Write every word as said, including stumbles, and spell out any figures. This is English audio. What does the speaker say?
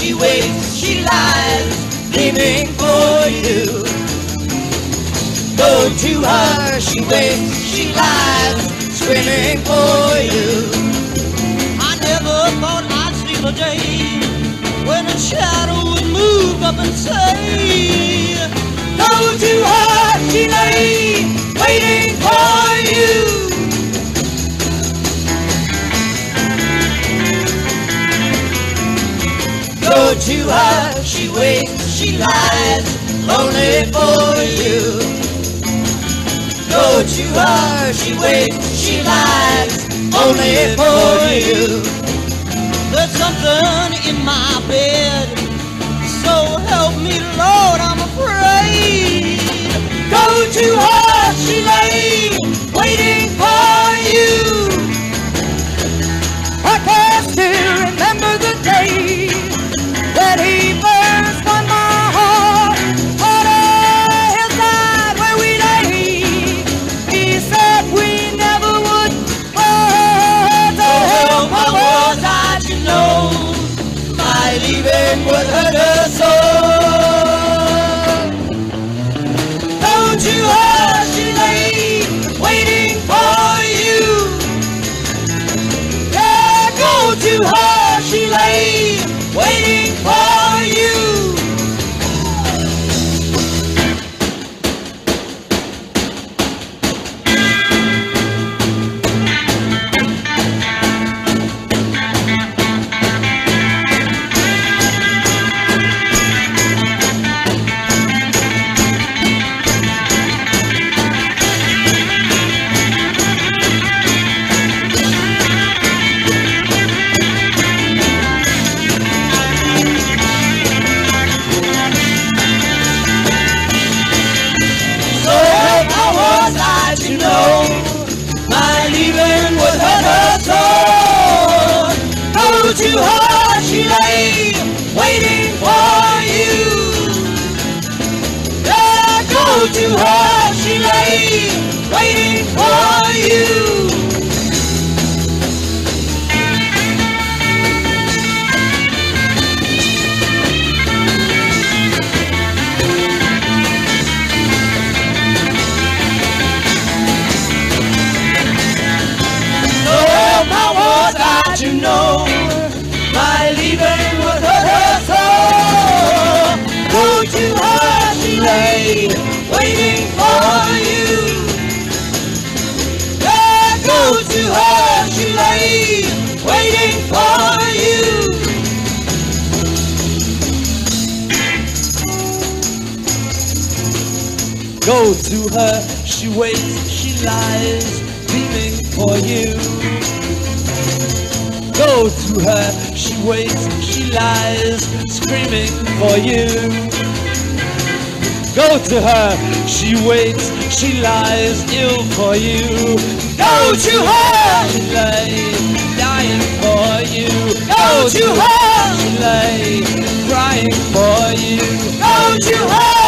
she waits, she lies, dreaming for you. Go to her, she waits, she lies, screaming for you. I never thought I'd see the day when a shadow would move up and say, go to her, she lay, waiting for you. Go to her, she waits, she lies, lonely for you. Go to her, she waits, she lies, only for you. there's something in my bed, so help me Lord, I'm afraid. Go to her, she lay, waiting for you. I can still remember the day that he first won my heart. On a hillside where we lay, he said we never would part. So help, how was I to know my leaving would hurt her so? Go to her, she lay, waiting for you. Yeah, go to her, she lay, waiting for you. To her, she lay, waiting for you. Yeah, go to her, she lay, waiting for you. So how was I to know my leaving would hurt her so? Go to her, she lay, waiting for you. Yeah, go to her, she lay, waiting for you. Go to her, she waits, she lies, dreaming for you. Go to her, she waits, she lies, screaming for you. Go to her, she waits, she lies, ill for you. Go to her, she lay, dying for you. Go to her, she lay, crying for you. Go to her.